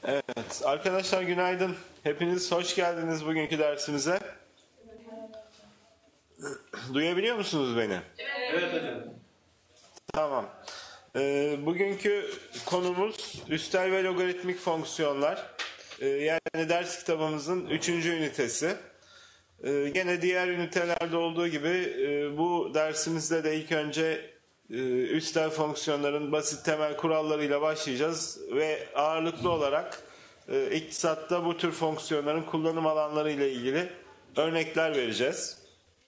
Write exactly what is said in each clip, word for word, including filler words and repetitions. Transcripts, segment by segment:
Evet, arkadaşlar günaydın. Hepiniz hoş geldiniz bugünkü dersimize. Duyabiliyor musunuz beni? Evet hocam. Tamam. Ee, bugünkü konumuz üstel ve logaritmik fonksiyonlar. Ee, yani ders kitabımızın üçüncü ünitesi. Ee, gene diğer ünitelerde olduğu gibi e, bu dersimizde de ilk önce e, üstel fonksiyonların basit temel kurallarıyla başlayacağız ve ağırlıklı olarak e, iktisatta bu tür fonksiyonların kullanım alanları ile ilgili örnekler vereceğiz.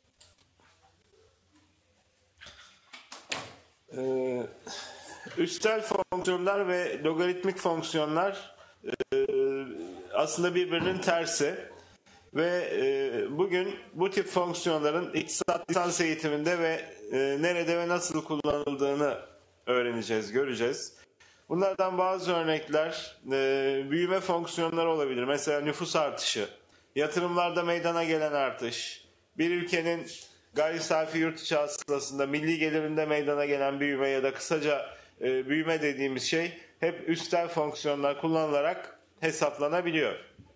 Ee, üstel fonksiyonlar ve logaritmik fonksiyonlar e, aslında birbirinin tersi. Ve e, bugün bu tip fonksiyonların iktisat lisans eğitiminde ve e, nerede ve nasıl kullanıldığını öğreneceğiz, göreceğiz. Bunlardan bazı örnekler e, büyüme fonksiyonları olabilir. Mesela nüfus artışı, yatırımlarda meydana gelen artış, bir ülkenin gayri safi yurt içi hasılasında milli gelirinde meydana gelen büyüme ya da kısaca e, büyüme dediğimiz şey hep üstel fonksiyonlar kullanılarak hesaplanabiliyor.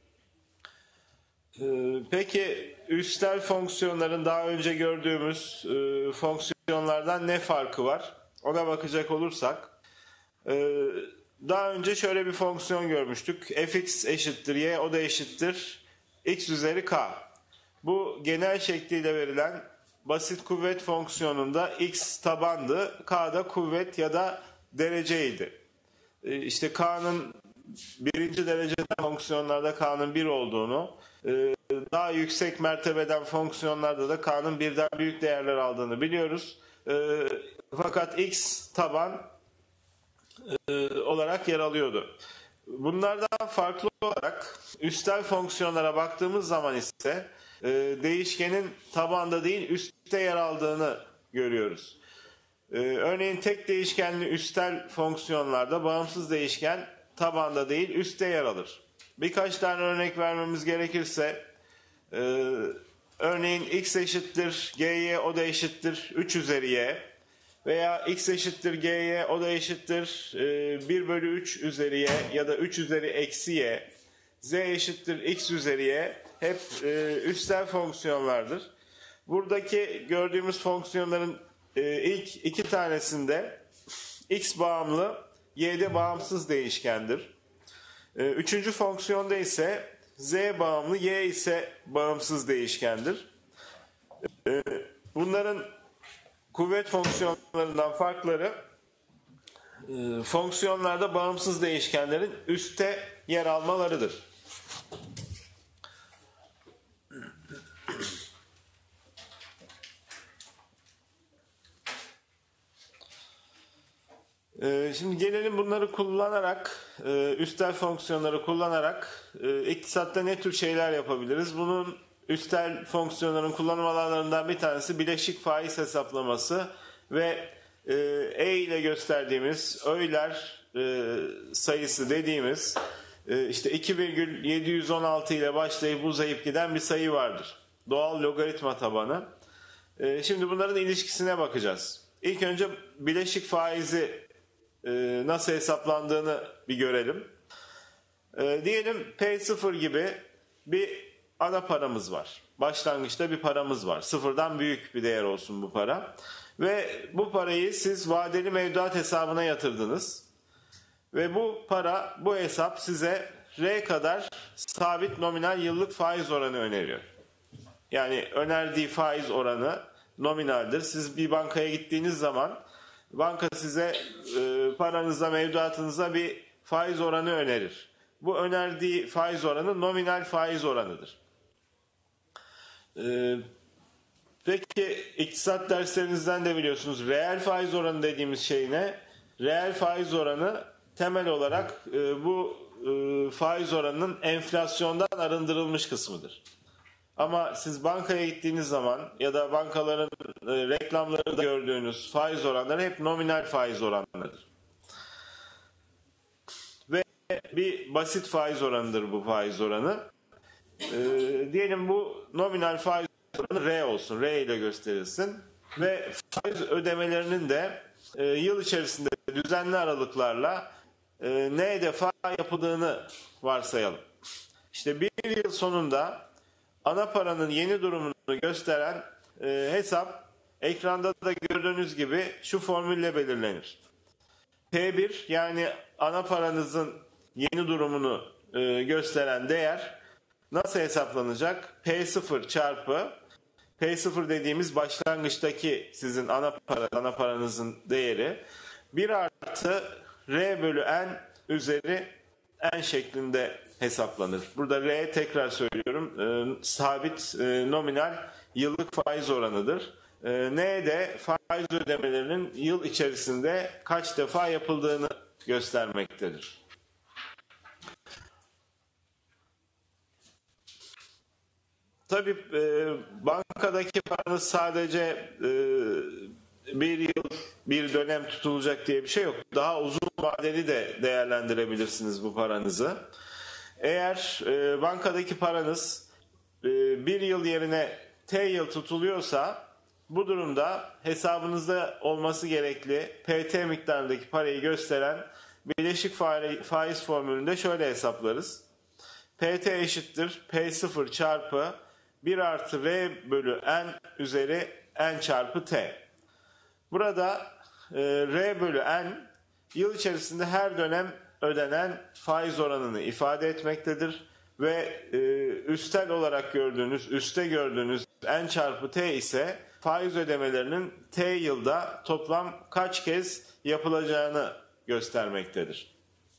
Peki üstel fonksiyonların daha önce gördüğümüz e, fonksiyonlardan ne farkı var? Ona bakacak olursak e, daha önce şöyle bir fonksiyon görmüştük. Fx eşittir y, o da eşittir x üzeri k. Bu genel şekliyle verilen basit kuvvet fonksiyonunda x tabandı, k da kuvvet ya da dereceydi. E, işte k'nın birinci dereceden fonksiyonlarda k'nın bir olduğunu, daha yüksek mertebeden fonksiyonlarda da k'nın birden büyük değerler aldığını biliyoruz. Fakat x taban olarak yer alıyordu. Bunlardan farklı olarak üstel fonksiyonlara baktığımız zaman ise değişkenin tabanda değil üstte yer aldığını görüyoruz. Örneğin tek değişkenli üstel fonksiyonlarda bağımsız değişken tabanda değil üstte yer alır. Birkaç tane örnek vermemiz gerekirse e, örneğin x eşittir gy, o da eşittir üç üzeri y veya x eşittir gy, o da eşittir e, bir bölü üç üzeri y ya da üç üzeri eksi y, z eşittir x üzeri y hep e, üstel fonksiyonlardır. Buradaki gördüğümüz fonksiyonların e, ilk iki tanesinde x bağımlı, y'de bağımsız değişkendir. Üçüncü fonksiyonda ise z bağımlı, y ise bağımsız değişkendir. Bunların kuvvet fonksiyonlarından farkları fonksiyonlarda bağımsız değişkenlerin üstte yer almalarıdır. Şimdi gelelim bunları kullanarak, üstel fonksiyonları kullanarak iktisatta ne tür şeyler yapabiliriz? Bunun üstel fonksiyonların kullanım alanlarından bir tanesi bileşik faiz hesaplaması ve e ile gösterdiğimiz Euler sayısı dediğimiz işte iki virgül yedi yüz on altı ile başlayıp uzayıp giden bir sayı vardır. Doğal logaritma tabanı. Şimdi bunların ilişkisine bakacağız. İlk önce bileşik faizi nasıl hesaplandığını bir görelim. E, diyelim P sıfır gibi bir ana paramız var. Başlangıçta bir paramız var. Sıfırdan büyük bir değer olsun bu para. Ve bu parayı siz vadeli mevduat hesabına yatırdınız. Ve bu para, bu hesap size R kadar sabit nominal yıllık faiz oranı öneriyor. Yani önerdiği faiz oranı nominaldir. Siz bir bankaya gittiğiniz zaman banka size e, paranıza, mevduatınıza bir faiz oranı önerir. Bu önerdiği faiz oranı nominal faiz oranıdır. E, peki iktisat derslerinizden de biliyorsunuz reel faiz oranı dediğimiz şey ne? Reel faiz oranı temel olarak e, bu e, faiz oranının enflasyondan arındırılmış kısmıdır. Ama siz bankaya gittiğiniz zaman ya da bankaların e, reklamlarında gördüğünüz faiz oranları hep nominal faiz oranlarıdır. Ve bir basit faiz oranıdır bu faiz oranı. E, diyelim bu nominal faiz oranı R olsun. R ile gösterilsin. Ve faiz ödemelerinin de e, yıl içerisinde düzenli aralıklarla e, N defa yapıldığını varsayalım. İşte bir yıl sonunda ana paranın yeni durumunu gösteren e, hesap ekranda da gördüğünüz gibi şu formülle belirlenir. P bir yani ana paranızın yeni durumunu e, gösteren değer nasıl hesaplanacak? P sıfır çarpı P sıfır dediğimiz başlangıçtaki sizin ana para, ana paranızın değeri bir artı R bölü N üzeri N şeklinde hesaplanır. Burada R tekrar söylüyorum e, sabit e, nominal yıllık faiz oranıdır. E, N de faiz ödemelerinin yıl içerisinde kaç defa yapıldığını göstermektedir. Tabii e, bankadaki paranız sadece e, bir yıl, bir dönem tutulacak diye bir şey yok. Daha uzun vadeli de değerlendirebilirsiniz bu paranızı. Eğer e, bankadaki paranız e, bir yıl yerine T yıl tutuluyorsa bu durumda hesabınızda olması gerekli P T miktarındaki parayı gösteren bileşik faiz formülünde şöyle hesaplarız. P T eşittir P sıfır çarpı bir artı R bölü N üzeri N çarpı T. Burada e, R bölü N yıl içerisinde her dönem ödenen faiz oranını ifade etmektedir. Ve e, üstel olarak gördüğünüz, üste gördüğünüz N çarpı T ise faiz ödemelerinin T yılda toplam kaç kez yapılacağını göstermektedir.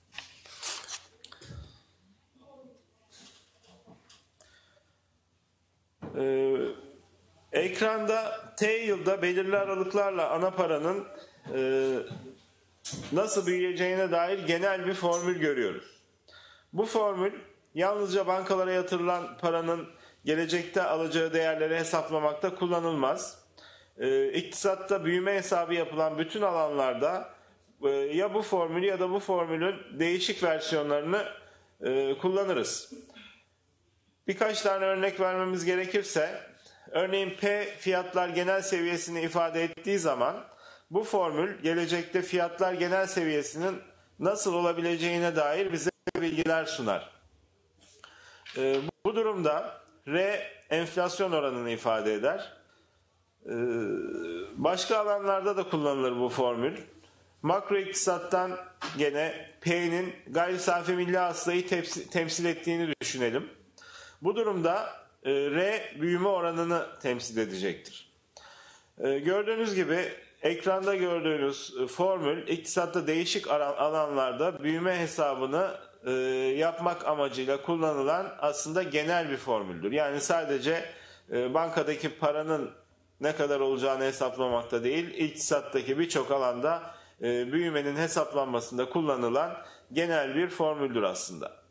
Ee, ekranda T yılda belirli aralıklarla ana paranın e, nasıl büyüyeceğine dair genel bir formül görüyoruz. Bu formül yalnızca bankalara yatırılan paranın gelecekte alacağı değerleri hesaplamakta kullanılmaz. Ee, iktisatta büyüme hesabı yapılan bütün alanlarda e, ya bu formülü ya da bu formülün değişik versiyonlarını e, kullanırız. Birkaç tane örnek vermemiz gerekirse, örneğin P fiyatlar genel seviyesini ifade ettiği zaman bu formül gelecekte fiyatlar genel seviyesinin nasıl olabileceğine dair bize bilgiler sunar. Ee, bu durumda R enflasyon oranını ifade eder. Ee, başka alanlarda da kullanılır bu formül. Makro iktisattan gene P'nin gayri safi milli hasılayı temsil ettiğini düşünelim. Bu durumda e, R büyüme oranını temsil edecektir. E, gördüğünüz gibi ekranda gördüğünüz formül iktisatta değişik alanlarda büyüme hesabını e, yapmak amacıyla kullanılan aslında genel bir formüldür. Yani sadece e, bankadaki paranın ne kadar olacağını hesaplamakta değil, iktisattaki birçok alanda e, büyümenin hesaplanmasında kullanılan genel bir formüldür aslında.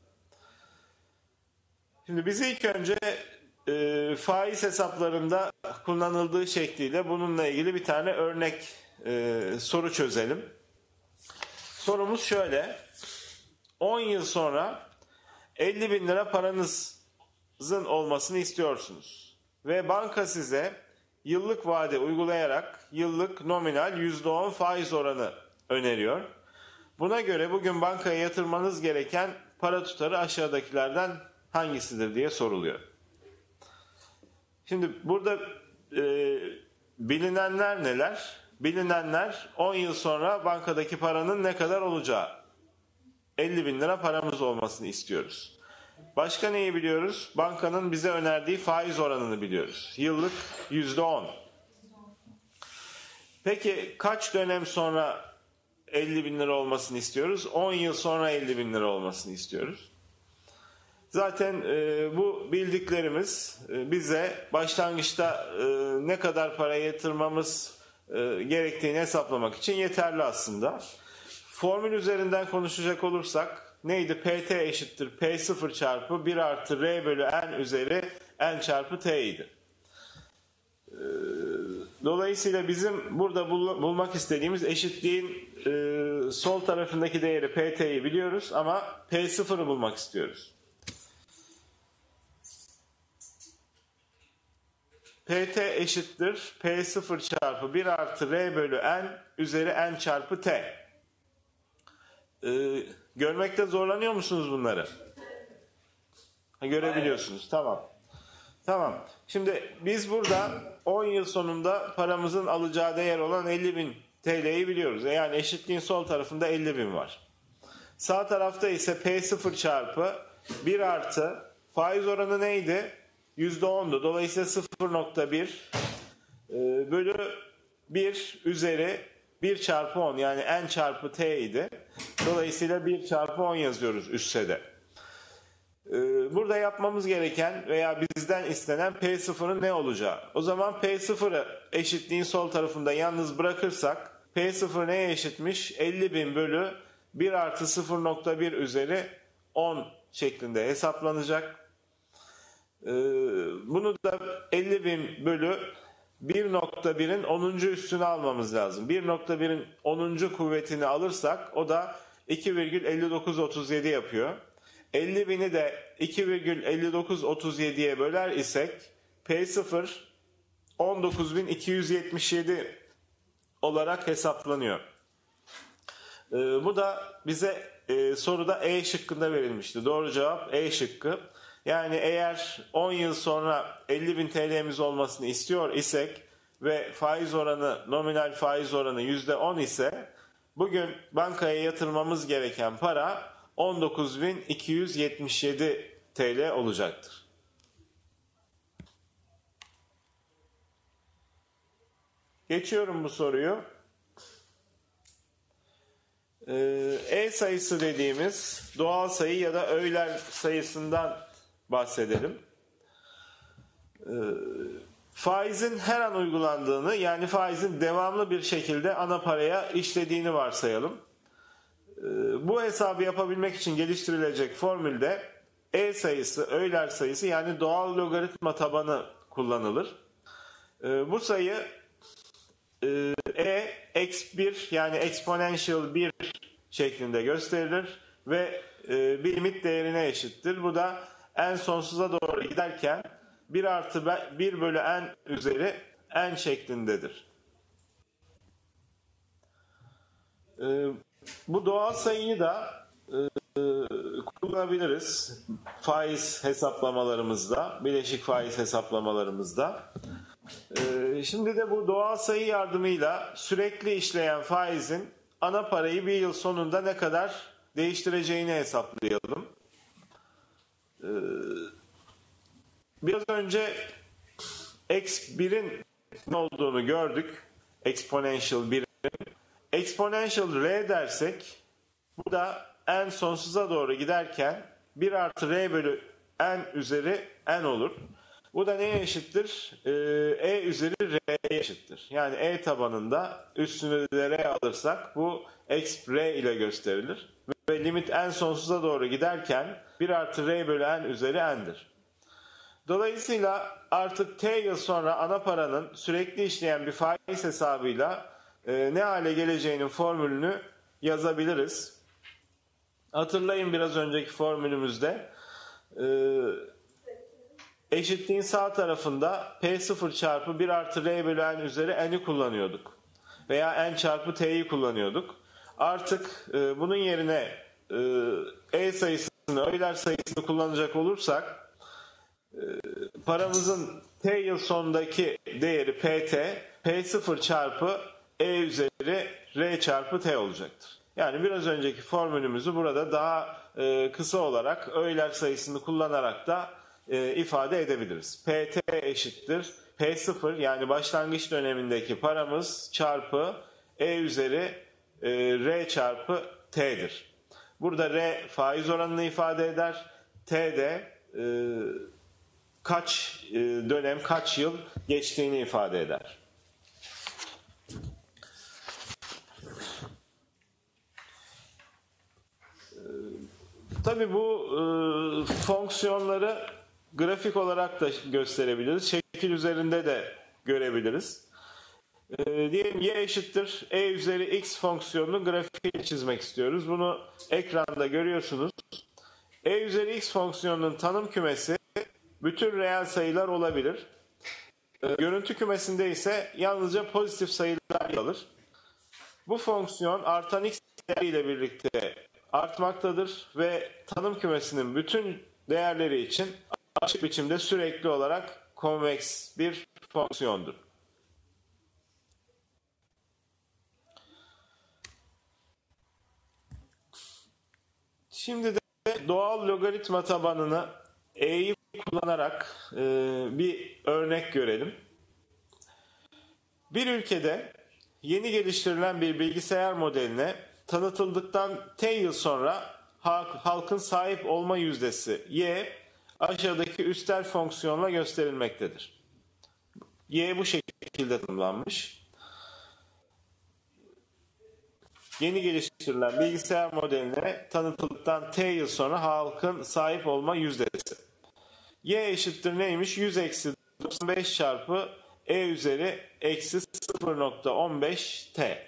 Şimdi biz ilk önce e, faiz hesaplarında kullanıldığı şekliyle bununla ilgili bir tane örnek e, soru çözelim. Sorumuz şöyle. on yıl sonra elli bin lira paranızın olmasını istiyorsunuz. Ve banka size yıllık vade uygulayarak yıllık nominal yüzde on faiz oranı öneriyor. Buna göre bugün bankaya yatırmanız gereken para tutarı aşağıdakilerden hangisidir diye soruluyor. Şimdi burada e, bilinenler neler? Bilinenler on yıl sonra bankadaki paranın ne kadar olacağı. elli bin lira paramız olmasını istiyoruz. Başka neyi biliyoruz? Bankanın bize önerdiği faiz oranını biliyoruz. Yıllık yüzde on. Peki kaç dönem sonra elli bin lira olmasını istiyoruz? on yıl sonra elli bin lira olmasını istiyoruz. Zaten e, bu bildiklerimiz e, bize başlangıçta e, ne kadar para yatırmamız e, gerektiğini hesaplamak için yeterli aslında. Formül üzerinden konuşacak olursak neydi? P T eşittir P sıfır çarpı bir artı R bölü N üzeri N çarpı T idi. E, dolayısıyla bizim burada bul bulmak istediğimiz eşitliğin e, sol tarafındaki değeri P T'yi biliyoruz ama P sıfır'ı bulmak istiyoruz. P T eşittir P sıfır çarpı bir artı R bölü N üzeri N çarpı T. Ee, Görmekte zorlanıyor musunuz bunları? Ha, görebiliyorsunuz. Tamam. Tamam. Şimdi biz burada on yıl sonunda paramızın alacağı değer olan elli bin T L'yi biliyoruz. Yani eşitliğin sol tarafında elli bin var. Sağ tarafta ise P sıfır çarpı bir artı faiz oranı neydi? yüzde ondu. Dolayısıyla sıfır nokta bir bölü bir üzeri bir çarpı on, yani n çarpı t idi. Dolayısıyla bir çarpı on yazıyoruz üsse de. Burada yapmamız gereken veya bizden istenen P sıfırın ne olacağı. O zaman P sıfırı eşitliğin sol tarafında yalnız bırakırsak P sıfır neye eşitmiş? elli bin bölü bir artı sıfır nokta bir üzeri on şeklinde hesaplanacak. Bunu da elli bin bölü bir nokta birin onuncu üstünü almamız lazım. bir nokta birin onuncu kuvvetini alırsak o da iki virgül elli dokuz otuz yedi yapıyor. elli bini de iki virgül elli dokuz otuz yediye böler isek P sıfır on dokuz bin iki yüz yetmiş yedi olarak hesaplanıyor. Ee, bu da bize e, soruda E şıkkında verilmişti. Doğru cevap E şıkkı. Yani eğer on yıl sonra elli bin T L'miz olmasını istiyor isek ve faiz oranı, nominal faiz oranı yüzde on ise bugün bankaya yatırmamız gereken para on dokuz bin iki yüz yetmiş yedi T L olacaktır. Geçiyorum bu soruyu. E sayısı dediğimiz doğal sayı ya da Euler sayısından bahsedelim. Faizin her an uygulandığını, yani faizin devamlı bir şekilde ana paraya işlediğini varsayalım. Bu hesabı yapabilmek için geliştirilecek formülde E sayısı, Euler sayısı, yani doğal logaritma tabanı kullanılır. Bu sayı E eksi bir, yani exponential bir şeklinde gösterilir ve bir limit değerine eşittir. Bu da n sonsuza doğru giderken bir artı bir bölü n üzeri n şeklindedir. Bu doğal sayıyı da kullanabiliriz faiz hesaplamalarımızda, bileşik faiz hesaplamalarımızda. Şimdi de bu doğal sayı yardımıyla sürekli işleyen faizin ana parayı bir yıl sonunda ne kadar değiştireceğini hesaplayalım. Biraz önce x birin ne olduğunu gördük. Exponential birin. Exponential r dersek bu da n sonsuza doğru giderken bir artı r bölü n üzeri n olur. Bu da neye eşittir? Ee, e üzeri r'ye eşittir. Yani e tabanında üstüne de r alırsak bu x r ile gösterilir. Ve limit n sonsuza doğru giderken bir artı r bölü n üzeri n'dir. Dolayısıyla artık t yıl sonra ana paranın sürekli işleyen bir faiz hesabıyla e, ne hale geleceğinin formülünü yazabiliriz. Hatırlayın biraz önceki formülümüzde e, eşitliğin sağ tarafında P sıfır çarpı bir artı r bölü n üzeri n'i kullanıyorduk. Veya n çarpı t'yi kullanıyorduk. Artık e, bunun yerine e, e sayısını, Euler sayısını kullanacak olursak e, paramızın t yıl sonundaki değeri pt, P sıfır çarpı e üzeri r çarpı t olacaktır. Yani biraz önceki formülümüzü burada daha e, kısa olarak Euler sayısını kullanarak da e, ifade edebiliriz. Pt eşittir P sıfır, yani başlangıç dönemindeki paramız çarpı e üzeri e, r çarpı t'dir. Burada r faiz oranını ifade eder. T de e, kaç e, dönem, kaç yıl geçtiğini ifade eder. Tabii bu e, fonksiyonları grafik olarak da gösterebiliriz. Şekil üzerinde de görebiliriz. E, diyelim y eşittir e üzeri x fonksiyonunu grafiğini çizmek istiyoruz. Bunu ekranda görüyorsunuz. E üzeri x fonksiyonunun tanım kümesi bütün reel sayılar olabilir. E, görüntü kümesinde ise yalnızca pozitif sayılar alır. Bu fonksiyon artan x değeriyle birlikte artmaktadır ve tanım kümesinin bütün değerleri için açık biçimde sürekli olarak konveks bir fonksiyondur. Şimdi de doğal logaritma tabanını e'yi kullanarak e, bir örnek görelim. Bir ülkede yeni geliştirilen bir bilgisayar modeline tanıtıldıktan T yıl sonra halkın sahip olma yüzdesi Y aşağıdaki üstel fonksiyonla gösterilmektedir. Y bu şekilde tanımlanmış. Yeni geliştirilen bilgisayar modeline tanıtıldıktan T yıl sonra halkın sahip olma yüzdesi. Y eşittir neymiş? yüz eksi doksan beş çarpı E üzeri eksi sıfır nokta on beş T.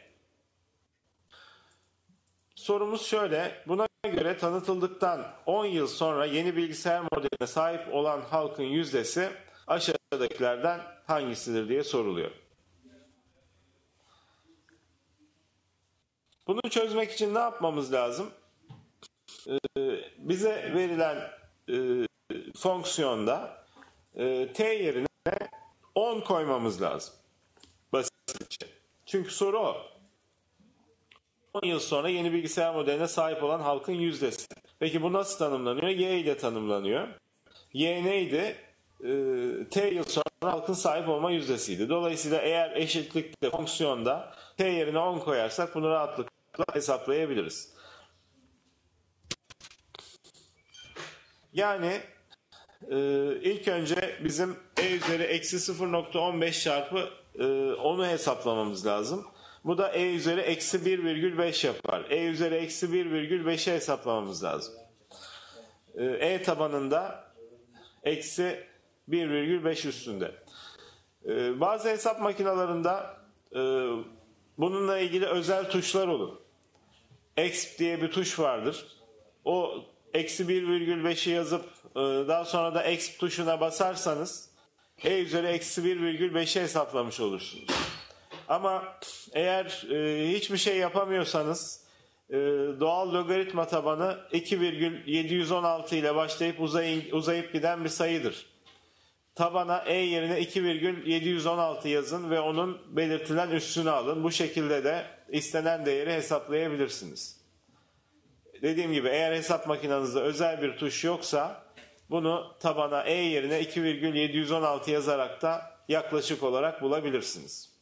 Sorumuz şöyle. Buna göre tanıtıldıktan on yıl sonra yeni bilgisayar modeline sahip olan halkın yüzdesi aşağıdakilerden hangisidir diye soruluyor. Bunu çözmek için ne yapmamız lazım? Ee, bize verilen e, fonksiyonda e, T yerine on koymamız lazım. Basitçe. Çünkü soru o. on yıl sonra yeni bilgisayar modeline sahip olan halkın yüzdesi. Peki bu nasıl tanımlanıyor? Y ile tanımlanıyor. Y neydi? Ee, T yıl sonra halkın sahip olma yüzdesiydi. Dolayısıyla eğer eşitlikte fonksiyonda T yerine on koyarsak bunu rahatlıkla hesaplayabiliriz. Yani e, ilk önce bizim E üzeri eksi sıfır nokta on beş çarpı e, onu hesaplamamız lazım. Bu da E üzeri eksi bir virgül beş yapar. E üzeri eksi bir virgül beşi hesaplamamız lazım. E tabanında eksi bir virgül beş üstünde. E, bazı hesap makinelerinde e, bununla ilgili özel tuşlar olur. Exp diye bir tuş vardır. O eksi bir virgül beşi yazıp e, daha sonra da exp tuşuna basarsanız E üzeri eksi bir virgül beşi hesaplamış olursunuz. Ama eğer e, hiçbir şey yapamıyorsanız e, doğal logaritma tabanı iki virgül yedi yüz on altı ile başlayıp uzay, uzayıp giden bir sayıdır. Tabana E yerine iki virgül yedi yüz on altı yazın ve onun belirtilen üssünü alın. Bu şekilde de istenen değeri hesaplayabilirsiniz. Dediğim gibi eğer hesap makinenizde özel bir tuş yoksa bunu tabana E yerine iki virgül yedi yüz on altı yazarak da yaklaşık olarak bulabilirsiniz.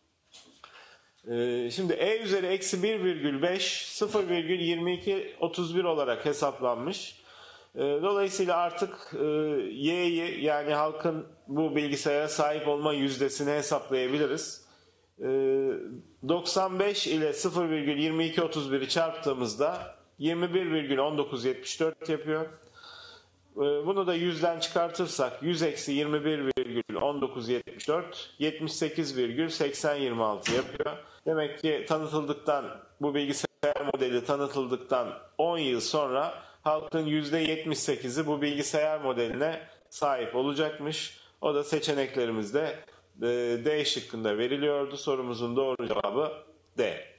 Şimdi E üzeri eksi bir virgül beş sıfır virgül yirmi iki otuz bir olarak hesaplanmış. Dolayısıyla artık Y'yi yani halkın bu bilgisayara sahip olma yüzdesini hesaplayabiliriz. doksan beş ile sıfır virgül yirmi iki otuz biri çarptığımızda yirmi bir virgül on dokuz yetmiş dört yapıyor. Bunu da yüzden çıkartırsak yüz eksi yirmi bir virgül on dokuz yetmiş dört yetmiş sekiz virgül seksen yirmi altı yapıyor. Demek ki tanıtıldıktan bu bilgisayar modeli tanıtıldıktan on yıl sonra halkın yüzde yetmiş sekizi bu bilgisayar modeline sahip olacakmış. O da seçeneklerimizde D şıkkında veriliyordu. Sorumuzun doğru cevabı D.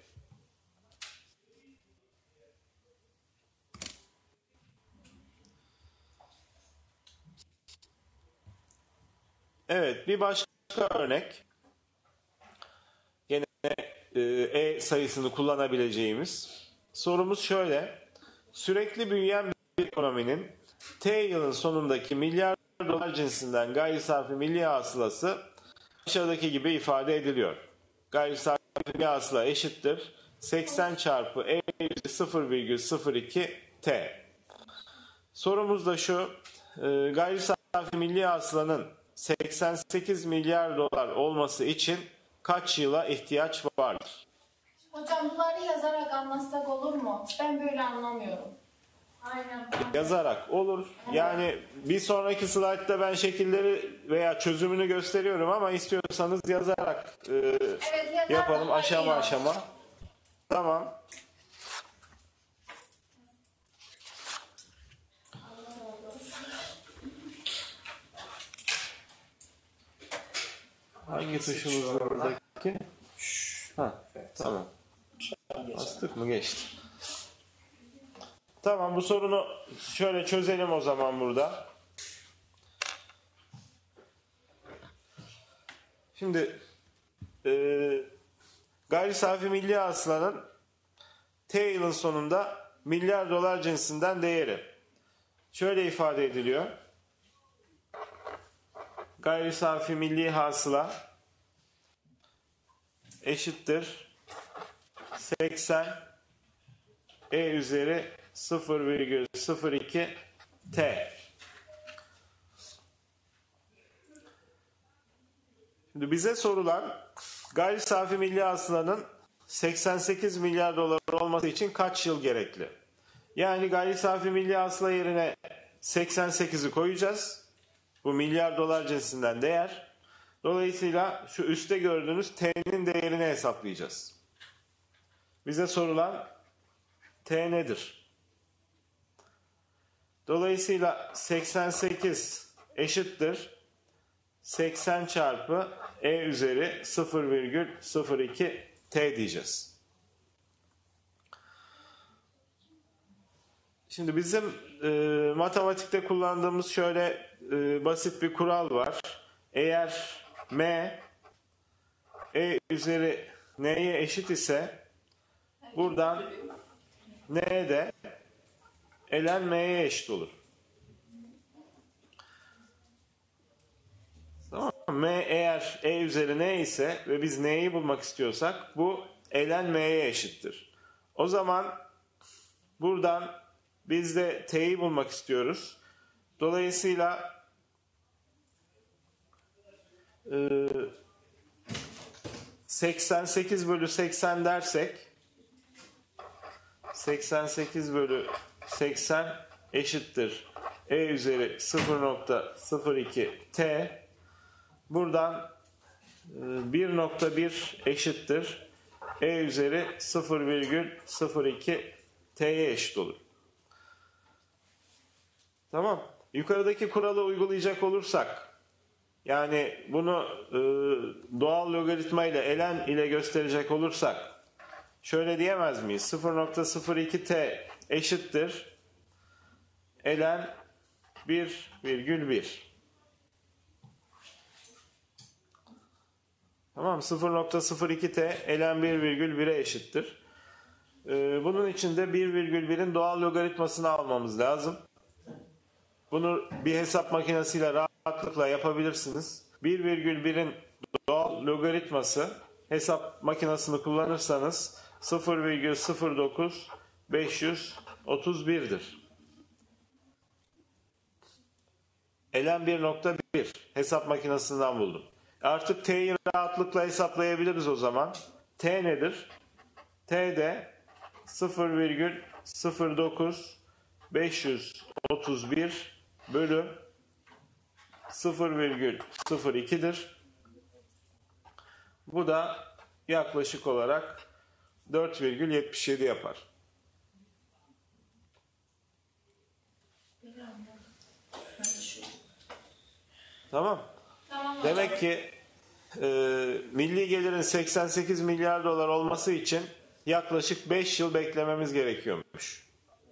Evet, bir başka örnek. Yine E sayısını kullanabileceğimiz. Sorumuz şöyle. Sürekli büyüyen bir ekonominin T yılın sonundaki milyar dolar cinsinden gayri safi milli hasılası aşağıdaki gibi ifade ediliyor. Gayri safi milli hasıla eşittir seksen çarpı E üzeri sıfır virgül sıfır iki T. Sorumuz da şu. Gayri safi milli hasılanın seksen sekiz milyar dolar olması için kaç yıla ihtiyaç vardır? Hocam bunları yazarak anlatsak olur mu? Ben böyle anlamıyorum. Aynen. Yazarak olur. Yani bir sonraki slaytta ben şekilleri veya çözümünü gösteriyorum ama istiyorsanız yazarak e, evet, yapalım aşama aşama. Tamam. Hangi tuşumuz var oradaki? Ha, tamam. Bastık mı geçti? Tamam, bu sorunu şöyle çözelim o zaman burada. Şimdi e, gayri safi milli hasılanın T yılın sonunda milyar dolar cinsinden değeri şöyle ifade ediliyor. Gayri safi milli hasıla eşittir seksen E üzeri sıfır virgül sıfır iki T. Şimdi bize sorulan gayri safi milli hasılanın seksen sekiz milyar dolar olması için kaç yıl gerekli? Yani gayri safi milli hasıla yerine seksen sekizi koyacağız. Bu milyar dolar cinsinden değer. Dolayısıyla şu üstte gördüğünüz T'nin değerini hesaplayacağız. Bize sorulan T nedir? Dolayısıyla seksen sekiz eşittir seksen çarpı E üzeri sıfır virgül sıfır iki T diyeceğiz. Şimdi bizim e, matematikte kullandığımız şöyle e, basit bir kural var. Eğer M E üzeri N'ye eşit ise buradan N de ln M'ye eşit olur. Tamam mı? M eğer E üzeri N ise ve biz N'yi bulmak istiyorsak bu ln M'ye eşittir. O zaman buradan biz de T'yi bulmak istiyoruz. Dolayısıyla e, seksen sekiz bölü seksen dersek seksen sekiz bölü seksen eşittir E üzeri sıfır nokta sıfır iki T. Buradan bir nokta bir eşittir E üzeri sıfır virgül sıfır iki T'ye eşit olur. Tamam. Yukarıdaki kuralı uygulayacak olursak, yani bunu e, doğal logaritma ile ln ile gösterecek olursak şöyle diyemez miyiz? sıfır nokta sıfır iki T eşittir ln bir virgül bir. Tamam, sıfır nokta sıfır iki T ln bir virgül bire eşittir. Ee, bunun için de bir virgül birin doğal logaritmasını almamız lazım. Bunu bir hesap makinesiyle rahatlıkla yapabilirsiniz. bir virgül birin doğal logaritması hesap makinesini kullanırsanız sıfır virgül sıfır dokuz beş yüz otuz bir'dir. ln bir nokta bir hesap makinesinden buldum. Artık T'yi rahatlıkla hesaplayabiliriz o zaman. T nedir? T de sıfır virgül sıfır dokuz beş yüz otuz bir bölü sıfır virgül sıfır iki'dir. Bu da yaklaşık olarak dört virgül yetmiş yedi yapar. Tamam. Tamam hocam. Demek ki e, milli gelirin seksen sekiz milyar dolar olması için yaklaşık beş yıl beklememiz gerekiyormuş.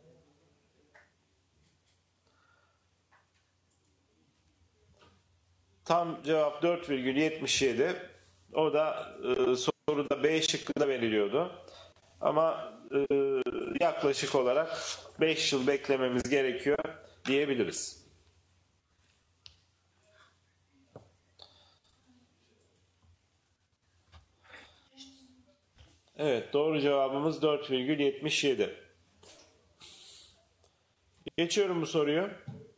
Tam cevap dört virgül yetmiş yedi. O da e, soruda B şıkkında veriliyordu. Ama e, yaklaşık olarak beş yıl beklememiz gerekiyor diyebiliriz. Evet, doğru cevabımız dört virgül yetmiş yedi. Geçiyorum bu soruyu.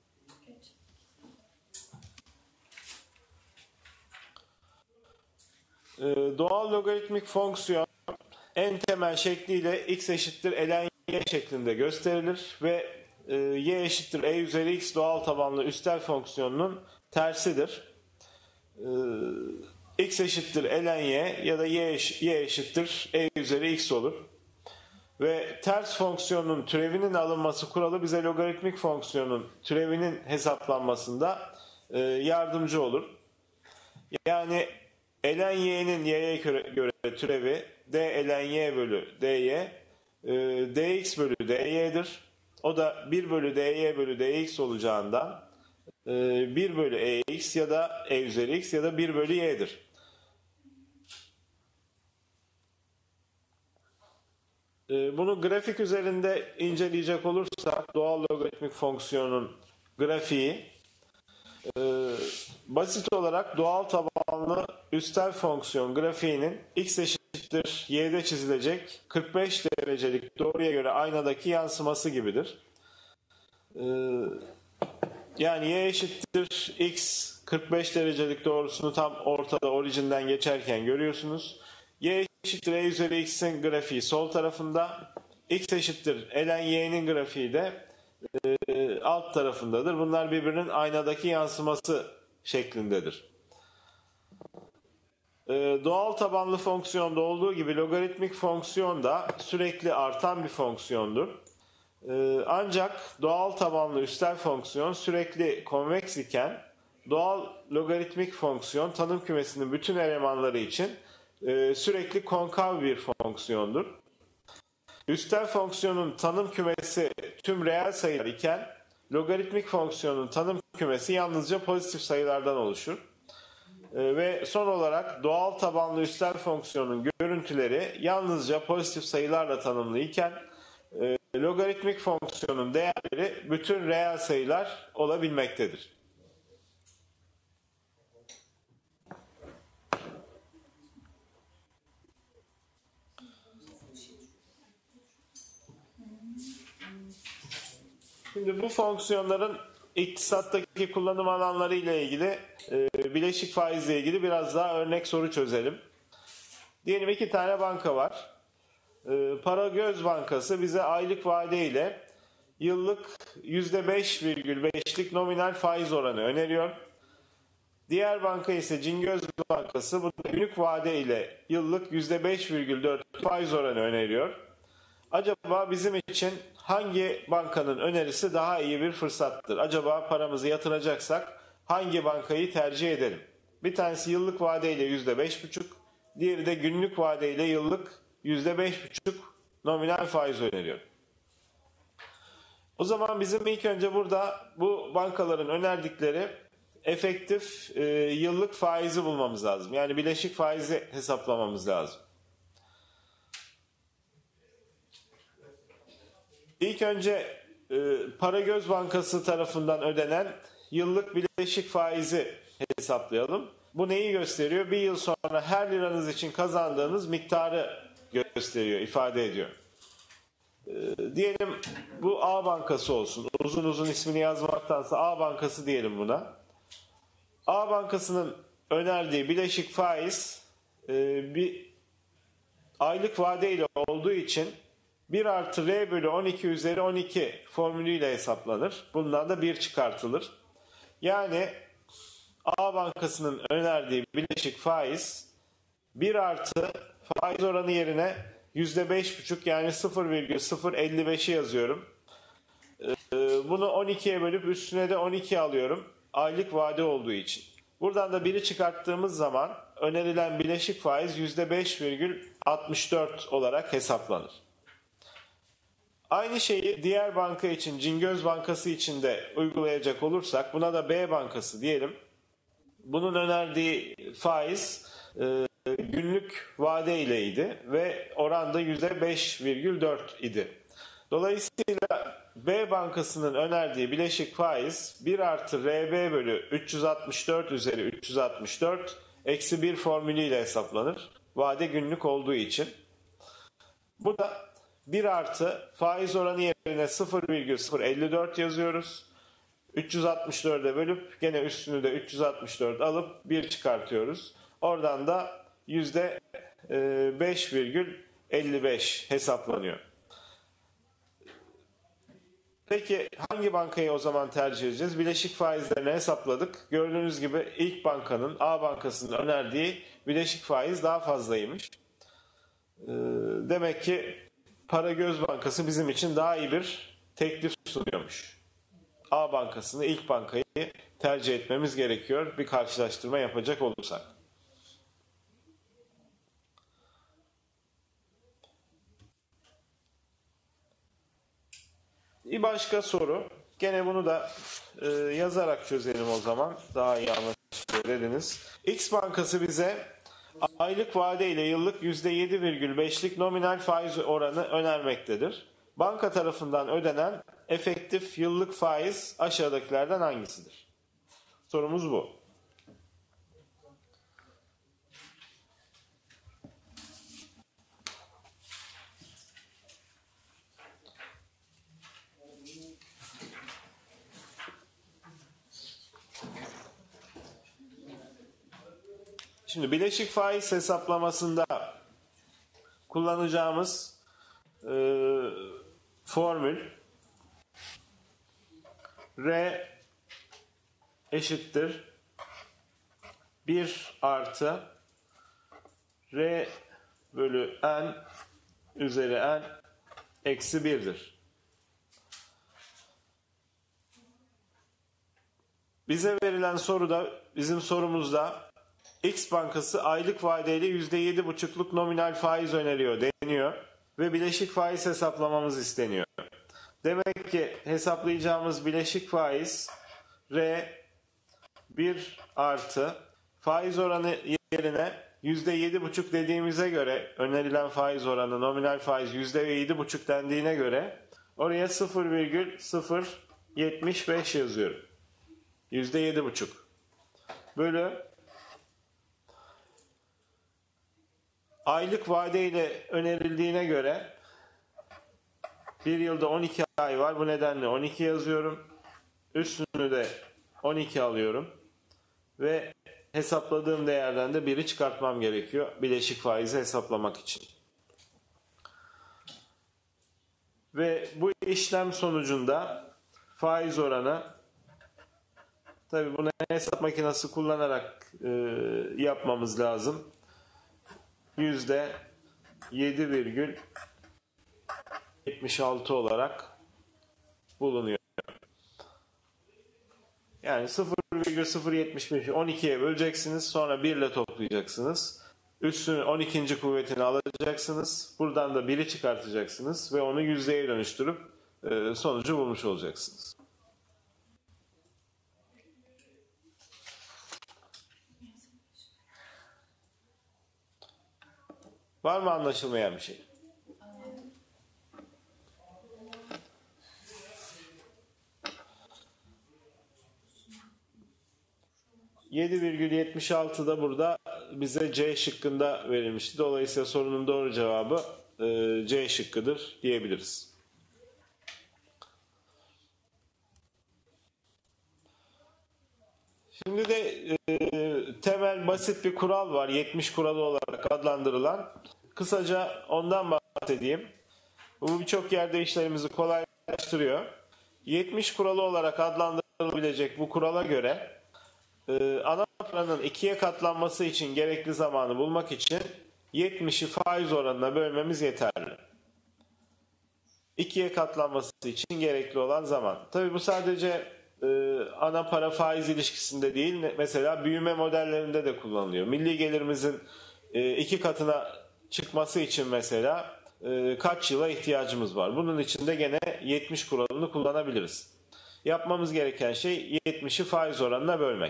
Ee, doğal logaritmik fonksiyon en temel şekliyle x eşittir ln y şeklinde gösterilir ve e, y eşittir e üzeri x doğal tabanlı üstel fonksiyonunun tersidir. Ee, x eşittir ln y ya da y, eş, y eşittir e üzeri x olur. Ve ters fonksiyonun türevinin alınması kuralı bize logaritmik fonksiyonun türevinin hesaplanmasında e, yardımcı olur. Yani ln y'nin y'ye göre türevi d ln y bölü dy e, dx bölü dy'dir. O da bir bölü dy bölü dx olacağından e, bir bölü ex ya da e üzeri x ya da bir bölü y'dir. E, bunu grafik üzerinde inceleyecek olursak doğal logaritmik fonksiyonun grafiği e, basit olarak doğal tabanlı üstel fonksiyon grafiğinin x eşittir y'de çizilecek kırk beş derecelik doğruya göre aynadaki yansıması gibidir. Ee, yani y eşittir x kırk beş derecelik doğrusunu tam ortada orijinden geçerken görüyorsunuz. Y eşittir e üzeri x'in grafiği sol tarafında. X eşittir ln y'nin grafiği de e, alt tarafındadır. Bunlar birbirinin aynadaki yansıması şeklindedir. Ee, doğal tabanlı fonksiyonda olduğu gibi logaritmik fonksiyon da sürekli artan bir fonksiyondur. Ee, ancak doğal tabanlı üstel fonksiyon sürekli konveks iken doğal logaritmik fonksiyon tanım kümesinin bütün elemanları için e, sürekli konkav bir fonksiyondur. Üstel fonksiyonun tanım kümesi tüm reel sayılar iken logaritmik fonksiyonun tanım kümesi yalnızca pozitif sayılardan oluşur. Ve son olarak doğal tabanlı üstel fonksiyonun görüntüleri yalnızca pozitif sayılarla tanımlı iken e, logaritmik fonksiyonun değerleri bütün reel sayılar olabilmektedir. Şimdi bu fonksiyonların iktisattaki kullanım alanları ile ilgili e, bileşik faizle ilgili biraz daha örnek soru çözelim. Diyelim iki tane banka var. E, Paragöz Bankası bize aylık vade ile yıllık yüzde beş virgül beşlik nominal faiz oranı öneriyor. Diğer banka ise Cingöz Bankası bu da günlük vade ile yıllık yüzde beş virgül dört faiz oranı öneriyor. Acaba bizim için hangi bankanın önerisi daha iyi bir fırsattır? Acaba paramızı yatıracaksak hangi bankayı tercih edelim? Bir tanesi yıllık vadeyle yüzde beş buçuk, diğeri de günlük vadeyle yıllık yüzde beş buçuk nominal faiz öneriyor. O zaman bizim ilk önce burada bu bankaların önerdikleri efektif e, yıllık faizi bulmamız lazım. Yani bileşik faizi hesaplamamız lazım. İlk önce e, Paragöz Bankası tarafından ödenen yıllık bileşik faizi hesaplayalım. Bu neyi gösteriyor? Bir yıl sonra her liranız için kazandığınız miktarı gösteriyor, ifade ediyor. E, diyelim bu A Bankası olsun. Uzun uzun ismini yazmaktansa A Bankası diyelim buna. A Bankası'nın önerdiği bileşik faiz e, bir aylık vadeyle olduğu için bir artı R bölü on iki üzeri on iki formülüyle hesaplanır. Bundan da bir çıkartılır. Yani A Bankası'nın önerdiği bileşik faiz bir artı faiz oranı yerine yüzde beş buçuk yani sıfır virgül sıfır elli beşi yazıyorum. Bunu on ikiye bölüp üstüne de on iki alıyorum. Aylık vade olduğu için. Buradan da biri çıkarttığımız zaman önerilen bileşik faiz yüzde beş virgül altmış dört olarak hesaplanır. Aynı şeyi diğer banka için, Cingöz Bankası için de uygulayacak olursak, buna da B Bankası diyelim. Bunun önerdiği faiz e, günlük vade ileydi ve oranda yüzde beş virgül dört idi. Dolayısıyla B Bankası'nın önerdiği bileşik faiz bir artı R B bölü üç yüz altmış dört üzeri üç yüz altmış dört eksi bir formülüyle hesaplanır. Vade günlük olduğu için. Bu da bir artı faiz oranı yerine sıfır virgül sıfır elli dört yazıyoruz. üç yüz altmış dörde bölüp gene üstünü de üç yüz altmış dört alıp bir çıkartıyoruz. Oradan da yüzde beş virgül elli beş hesaplanıyor. Peki hangi bankayı o zaman tercih edeceğiz? Bileşik faizlerini hesapladık. Gördüğünüz gibi ilk bankanın, A Bankası'nın önerdiği bileşik faiz daha fazlaymış. Demek ki Paragöz Bankası bizim için daha iyi bir teklif sunuyormuş. A Bankası'nı, ilk bankayı tercih etmemiz gerekiyor bir karşılaştırma yapacak olursak. İBAN başka soru. Gene bunu da e, yazarak çözelim o zaman. Daha iyi anlaşılır dediniz. X Bankası bize aylık vade ile yıllık yüzde yedi virgül beşlik nominal faiz oranı önermektedir. Banka tarafından ödenen efektif yıllık faiz aşağıdakilerden hangisidir? Sorumuz bu. Şimdi bileşik faiz hesaplamasında kullanacağımız e, formül R eşittir bir artı R bölü N üzeri N eksi bir'dir. Bize verilen soruda, bizim sorumuzda X Bankası aylık vadeyle yüzde yedi buçukluk nominal faiz öneriyor deniyor ve bileşik faiz hesaplamamız isteniyor. Demek ki hesaplayacağımız bileşik faiz R bir artı faiz oranı yerine yüzde yedi buçuk dediğimize göre, önerilen faiz oranı nominal faiz yüzde yedi buçuk dendiğine göre oraya sıfır virgül sıfır yetmiş beş yazıyorum. yüzde yedi buçuk bölü aylık vadeyle önerildiğine göre bir yılda on iki ay var. Bu nedenle on iki yazıyorum. Üstünü de on iki alıyorum. Ve hesapladığım değerden de bir'i çıkartmam gerekiyor. Bileşik faizi hesaplamak için. Ve bu işlem sonucunda faiz oranı, tabi bunu hesap makinesi kullanarak e, yapmamız lazım. yüzde yedi virgül yetmiş altı olarak bulunuyor. Yani sıfır virgül sıfır yetmiş beş'i on ikiye böleceksiniz. Sonra bir ile toplayacaksınız. Üstünü on ikinci kuvvetini alacaksınız. Buradan da bir'i çıkartacaksınız. Ve onu yüzdeye dönüştürüp e, sonucu bulmuş olacaksınız. Var mı anlaşılmayan bir şey? yedi virgül yetmiş altı da burada bize C şıkkında verilmişti. Dolayısıyla sorunun doğru cevabı e, C şıkkıdır diyebiliriz. Şimdi de e, temel basit bir kural var. yetmiş kuralı olarak adlandırılan. Kısaca ondan bahsedeyim. Bu birçok yerde işlerimizi kolaylaştırıyor. yetmiş kuralı olarak adlandırılabilecek bu kurala göre e, ana paranın ikiye katlanması için gerekli zamanı bulmak için yetmişi faiz oranına bölmemiz yeterli. ikiye katlanması için gerekli olan zaman. Tabii bu sadece e, ana para faiz ilişkisinde değil, mesela büyüme modellerinde de kullanılıyor. Milli gelirimizin e, iki katına çıkması için mesela e, kaç yıla ihtiyacımız var? Bunun için de gene yetmiş kuralını kullanabiliriz. Yapmamız gereken şey yetmişi faiz oranına bölmek.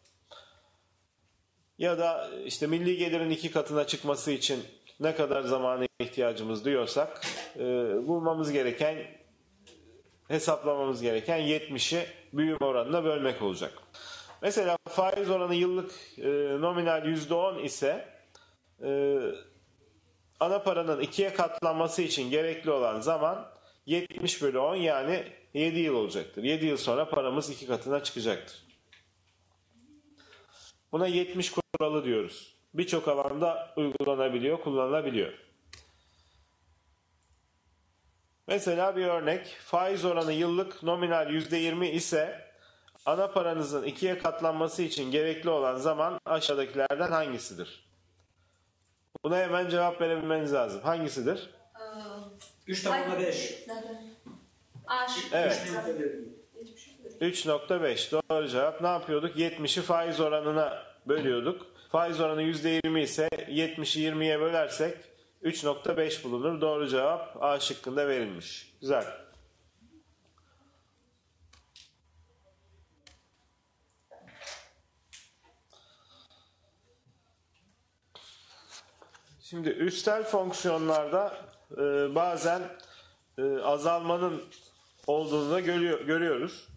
Ya da işte milli gelirin iki katına çıkması için ne kadar zamana ihtiyacımız diyorsak e, bulmamız gereken, hesaplamamız gereken yetmişi büyüme oranına bölmek olacak. Mesela faiz oranı yıllık e, nominal yüzde on ise e, ana paranın ikiye katlanması için gerekli olan zaman yetmiş bölü on, yani yedi yıl olacaktır. yedi yıl sonra paramız iki katına çıkacaktır. Buna yetmiş kuralı diyoruz. Birçok alanda uygulanabiliyor, kullanılabiliyor. Mesela bir örnek, faiz oranı yıllık nominal yüzde yirmi ise ana paranızın ikiye katlanması için gerekli olan zaman aşağıdakilerden hangisidir? Buna hemen cevap verebilmeniz lazım. Hangisidir? üç tane beş. Evet. üç nokta beş. Doğru cevap. Ne yapıyorduk? yetmişi faiz oranına bölüyorduk. Faiz oranı yüzde yirmi ise yetmişi yirmiye bölersek üç nokta beş bulunur. Doğru cevap A şıkkında verilmiş. Güzel. Şimdi üstel fonksiyonlarda e, bazen e, azalmanın olduğunu da görüyor, görüyoruz.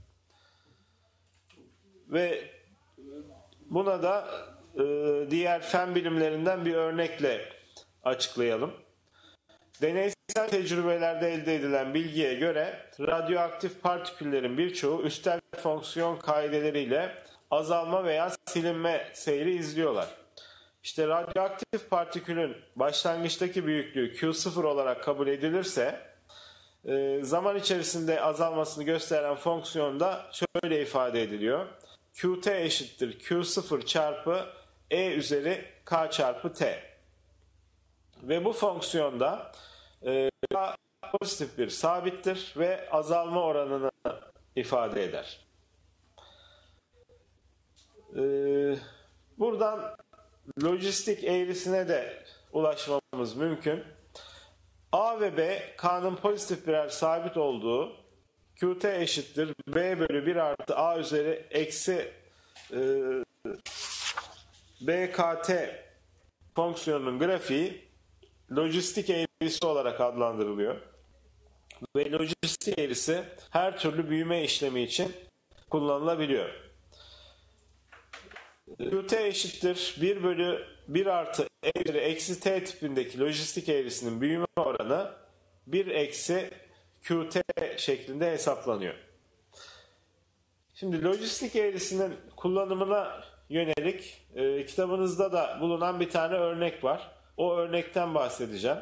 Ve buna da e, diğer fen bilimlerinden bir örnekle açıklayalım. Deneysel tecrübelerde elde edilen bilgiye göre radyoaktif partiküllerin birçoğu üstel fonksiyon kaideleriyle azalma veya silinme seyri izliyorlar. İşte radyoaktif partikülün başlangıçtaki büyüklüğü Q sıfır olarak kabul edilirse zaman içerisinde azalmasını gösteren fonksiyon da şöyle ifade ediliyor. Qt eşittir Q sıfır çarpı E üzeri K çarpı T. Ve bu fonksiyonda e, K pozitif bir sabittir ve azalma oranını ifade eder. E, buradan lojistik eğrisine de ulaşmamız mümkün. A ve B, K'nın pozitif birer sabit olduğu Qt eşittir B bölü bir artı A üzeri eksi e, B K T fonksiyonunun grafiği lojistik eğrisi olarak adlandırılıyor. Ve lojistik eğrisi her türlü büyüme işlemi için kullanılabiliyor. Qt eşittir bir bölü bir artı E üzeri eksi T tipindeki lojistik eğrisinin büyüme oranı bir eksi Qt şeklinde hesaplanıyor. Şimdi lojistik eğrisinin kullanımına yönelik e, kitabınızda da bulunan bir tane örnek var. O örnekten bahsedeceğim.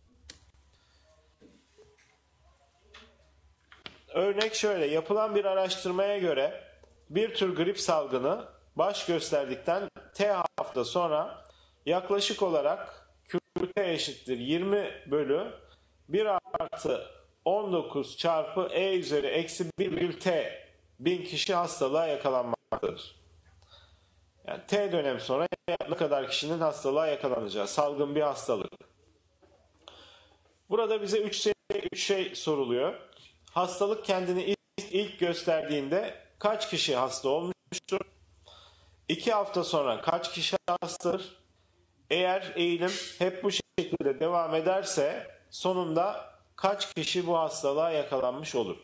Örnek şöyle: yapılan bir araştırmaya göre bir tür grip salgını baş gösterdikten T hafta sonra yaklaşık olarak Qt eşittir yirmi bölü bir artı on dokuz çarpı E üzeri eksi bir virgül T bin kişi hastalığa yakalanmaktadır. Yani T dönem sonra ne kadar kişinin hastalığa yakalanacağı, salgın bir hastalık. Burada bize üç şey, üç şey soruluyor. Hastalık kendini ilk, ilk gösterdiğinde kaç kişi hasta olmuştur? İki hafta sonra kaç kişi hastadır? Eğer eğilim hep bu şekilde devam ederse sonunda kaç kişi bu hastalığa yakalanmış olur?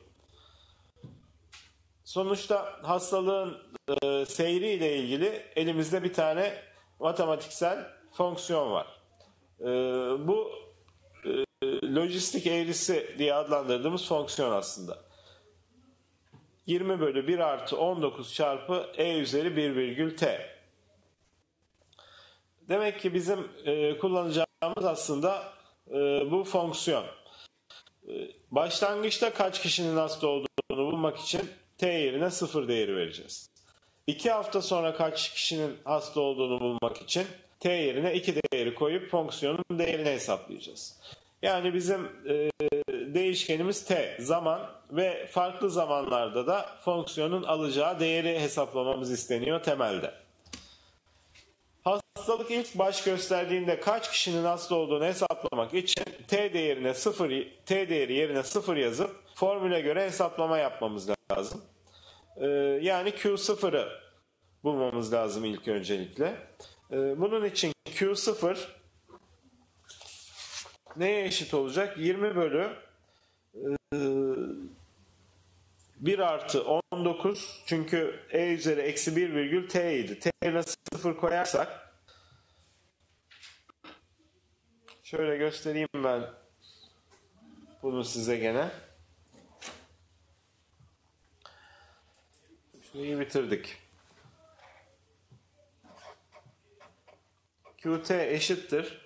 Sonuçta hastalığın e, seyri ile ilgili elimizde bir tane matematiksel fonksiyon var. E, bu e, lojistik eğrisi diye adlandırdığımız fonksiyon aslında. yirmi bölü bir artı on dokuz çarpı E üzeri bir virgül T. Demek ki bizim e, kullanacağımız aslında e, bu fonksiyon. E, başlangıçta kaç kişinin hasta olduğunu bulmak için T yerine sıfır değeri vereceğiz. iki hafta sonra kaç kişinin hasta olduğunu bulmak için T yerine iki değeri koyup fonksiyonun değerini hesaplayacağız. Yani bizim e, değişkenimiz T, zaman ve farklı zamanlarda da fonksiyonun alacağı değeri hesaplamamız isteniyor temelde. Hastalık ilk baş gösterdiğinde kaç kişinin hasta olduğunu hesaplamak için T değerine sıfır, T değeri yerine sıfır yazıp formüle göre hesaplama yapmamız lazım. Ee, yani Q sıfırı bulmamız lazım ilk öncelikle. Ee, bunun için Q sıfır neye eşit olacak? yirmi bölü e, bir artı on dokuz, çünkü E üzeri eksi bir virgül T idi. T yerine sıfır koyarsak, şöyle göstereyim ben bunu size gene. Şurayı bitirdik. Qt eşittir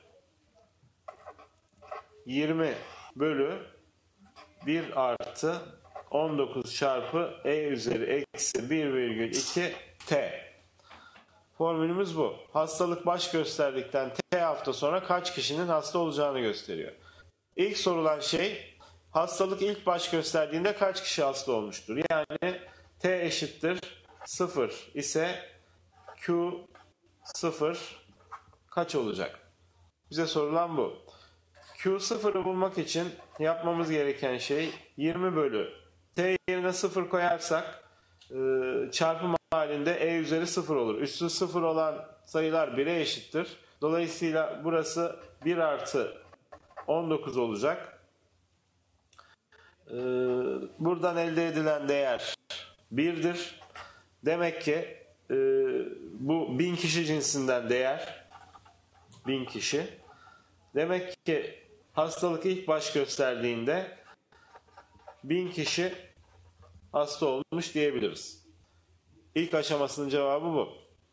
yirmi bölü bir artı on dokuz çarpı E üzeri eksi bir virgül iki T. Formülümüz bu. Hastalık baş gösterdikten T hafta sonra kaç kişinin hasta olacağını gösteriyor. İlk sorulan şey, hastalık ilk baş gösterdiğinde kaç kişi hasta olmuştur? Yani T eşittir sıfır ise Q sıfır kaç olacak? Bize sorulan bu. Q sıfırı bulmak için yapmamız gereken şey yirmi bölü T yerine sıfır koyarsak e, çarpım halinde E üzeri sıfır olur. Üssü sıfır olan sayılar bire eşittir. Dolayısıyla burası bir artı on dokuz olacak. Ee, buradan elde edilen değer birdir. Demek ki e, bu bin kişi cinsinden değer bin kişi. Demek ki hastalık ilk baş gösterdiğinde bin kişi hasta olmuş diyebiliriz. İlk aşamasının cevabı bu.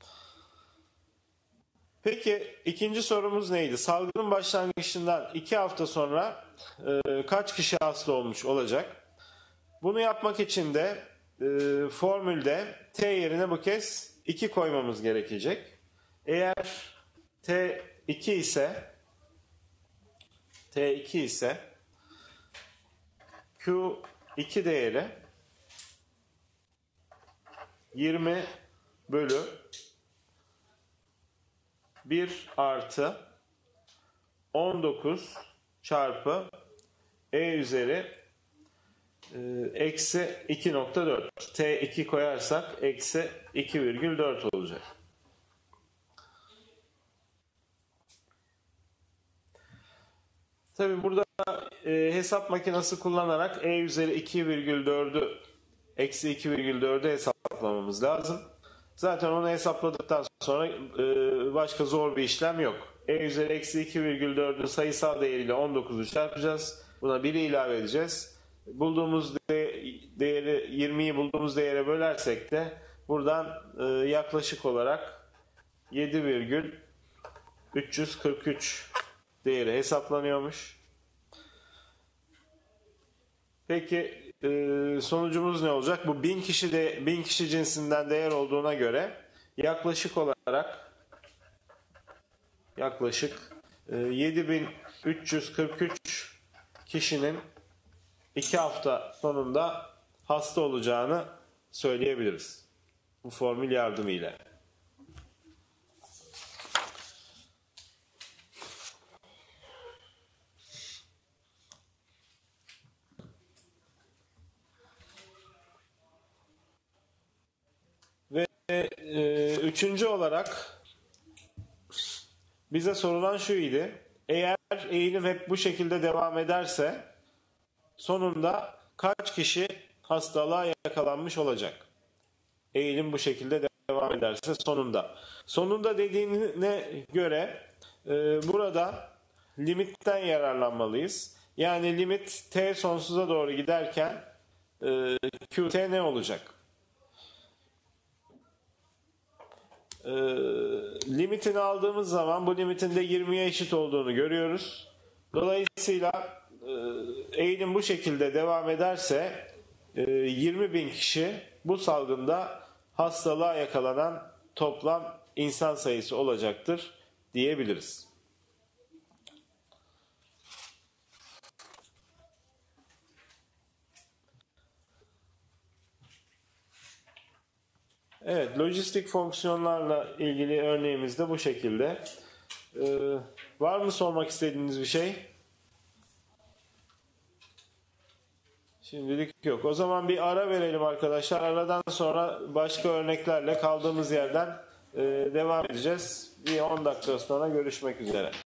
Peki ikinci sorumuz neydi? Salgının başlangıcından iki hafta sonra e, kaç kişi hasta olmuş olacak? Bunu yapmak için de e, formülde t yerine bu kez iki koymamız gerekecek. Eğer t iki ise t iki ise Q iki değeri yirmi bölü bir artı on dokuz çarpı e üzeri e, eksi iki nokta dört. t iki koyarsak eksi iki virgül dört olacak. Tabi burada e, hesap makinesi kullanarak e üzeri iki virgül dördü eksi iki virgül dördü hesaplamamız lazım. Zaten onu hesapladıktan sonra e, başka zor bir işlem yok. E üzeri eksi iki virgül dördün sayısal değeriyle on dokuzu çarpacağız. Buna biri ilave edeceğiz. Bulduğumuz de, değeri yirmiyi bulduğumuz değere bölersek de buradan e, yaklaşık olarak yedi virgül üç yüz kırk üç değeri hesaplanıyormuş. Peki e, sonucumuz ne olacak? Bu bin kişi de bin kişi cinsinden değer olduğuna göre yaklaşık olarak yaklaşık e, yedi bin üç yüz kırk üç kişinin iki hafta sonunda hasta olacağını söyleyebiliriz. Bu formül yardımıyla. Ve e, üçüncü olarak bize sorulan şu idi. Eğer eğilim hep bu şekilde devam ederse sonunda kaç kişi hastalığa yakalanmış olacak? Eğilim bu şekilde devam ederse sonunda. Sonunda dediğine göre e, burada limitten yararlanmalıyız. Yani limit t sonsuza doğru giderken e, qt ne olacak? E, limitini aldığımız zaman bu limitin de yirmiye eşit olduğunu görüyoruz. Dolayısıyla e, eğilim bu şekilde devam ederse e, yirmi bin kişi bu salgında hastalığa yakalanan toplam insan sayısı olacaktır diyebiliriz. Evet, lojistik fonksiyonlarla ilgili örneğimiz de bu şekilde. Ee, var mı sormak istediğiniz bir şey? Şimdilik yok. O zaman bir ara verelim arkadaşlar. Aradan sonra başka örneklerle kaldığımız yerden e, devam edeceğiz. Bir on dakika sonra görüşmek üzere.